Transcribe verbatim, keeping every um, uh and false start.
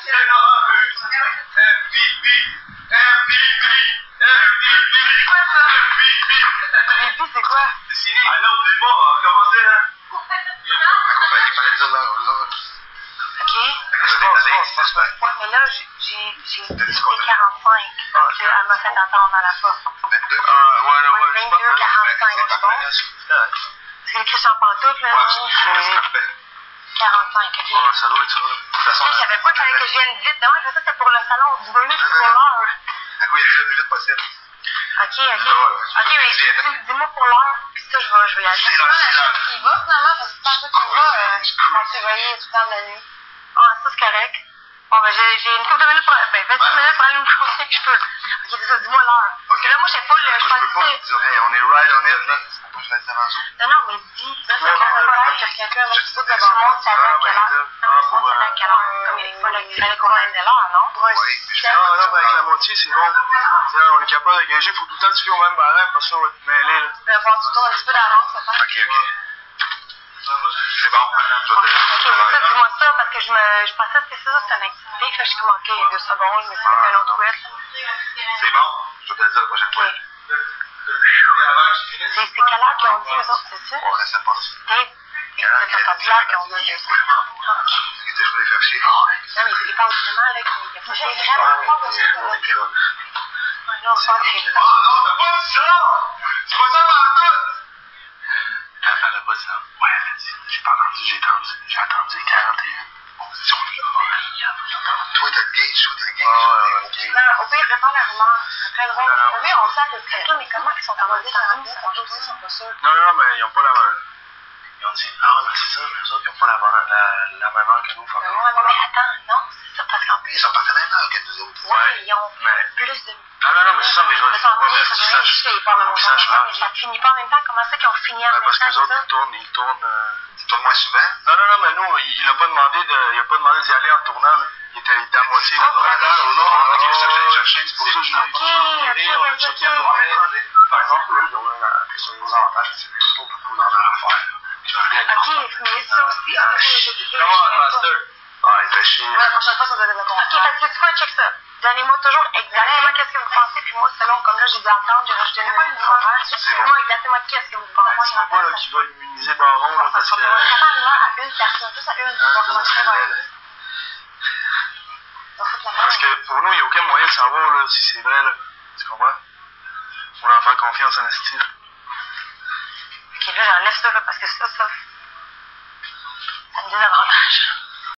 c'est quoi? Allez, on dit pas, commencez là. Ok. C'est bon, c'est bon, c'est bon. Ouais, mais là, j'ai dit quarante-cinq. Parce qu'elle m'a fait entendre à la fois. vingt-deux. Ah, ouais, ouais, ouais. vingt-deux, quarante-cinq, c'est bon? C'est écrit sur pantoufle, là. quarante-cinq, ok. Ouais, ça doit être ça, là. Je savais pas qu'il fallait que je vienne vite. Non, ça, c'était pour le salon. Dis-moi, c'est pour l'heure. Ah oui, le plus vite possible. Ok, ok. Ok, mais dis-moi pour l'heure, puis ça, je vais, je vais y aller. C'est l'heure, c'est l'heure. Il va finalement, parce que tantôt qu'il va, on s'est voyé tout le temps de la nuit. Ah, ça, c'est correct. Bon, ben, j'ai une couple de minutes pour. Ben, vingt-cinq minutes pour aller me coucher, je peux. Ok, c'est ça, dis-moi l'heure. Parce que là, moi, je sais pas, je pensais. On est right on it, là. Je vais être devant vous. Non, non, mais dis. Là, ça va que quelqu'un va se foutre de bon monde, ça va à quelle heure? On sait à quelle heure. Comme il fallait qu'on aille de l'heure, non? Oui. Non, non, mais avec la moitié, c'est bon. Tiens, on est capable de gager, il faut tout le temps que tu fais au même barème, parce qu'on va te mêler, là. Je vais avoir du temps un petit peu d'avance, ça fait. Ok, ok. C'est bon. Je vais te Ok, c'est ça, dis-moi ça, parce que je me, je pensais que c'était ça, c'était une activité, puis là, je suis comme, ok, il y a deux secondes, je me suis fait un autre tweet. C'est bon. Je vais te le dire la prochaine fois. C'est quelle heure qu'ils ont dit, eux autres, c'est ça? Ouais, ça passe. Et c'est entendu l'heure qu'ils ont dit. Qu'est-ce que je voulais faire chier? Non, mais il parle vraiment, là, qu'il y a j'ai vraiment pas besoin de le dire. Non, ça, c'est... Ah non, t'as pas dit ça! C'est pas ça dans tout! Elle a pas dit ça. Ouais, elle a dit. J'ai pas entendu, j'ai attendu. J'ai attendu quarante et un. Toi, t'as gay, je t'as gay. Non, au pire, répond la rumeur. C'est très drôle. Oui, on sait à peu près. Mais comment ils sont en dire ça? Ils aussi sont pas sûrs. Non, non, mais ils ont pas la même. Ils ont dit, ah, mais c'est ça, mais eux autres, ils ont pas la, la, la même heure que nous. Non, non, mais attends, non, c'est ça, parce qu'en plus. Ils sont pas la même heure que nous autres. Ouais, ils ont mais... plus de. Ah, non, non, mais c'est ça, mais je veux dire. Ça finit pas en même temps. Mais ça finit pas en même temps. Comment ça qu'ils ont fini en même temps? Parce que les autres, ils tournent, ils tournent. Ils tournent moins souvent? Non, non, non, mais nous, il a pas demandé de, il a pas demandé d'y aller en tournant, là. Il était, il était à moitié là-bas. Ah, non, ok, c'est ça que j'allais chercher. C'est pour ça que je l'ai Ok, on a checké à droite. Par exemple, eux, ils ont un gros avantage, c'est qu'ils sont pas beaucoup dans leur affaire. Ok, mais ça aussi, Come on, master. Ah, il fait chier. la prochaine fois, ça doit être d'accord. Ok, fait que tu quoi, check ça. Donnez-moi toujours exactement qu'est-ce que vous pensez, puis moi, selon, comme là, j'ai dû attendre, j'ai rajouté une minute de horaire. Moi, exactement qu'est-ce que vous pensez. C'est pas là qui va immuniser Baron, là, parce que. À une personne, juste à une. Parce que pour nous, il n'y a aucun moyen de savoir là, si c'est vrai, là. Tu comprends? Faut leur faire confiance en style. Ok, là, j'enlève ça, là, parce que ça, ça. Ça me désavantage.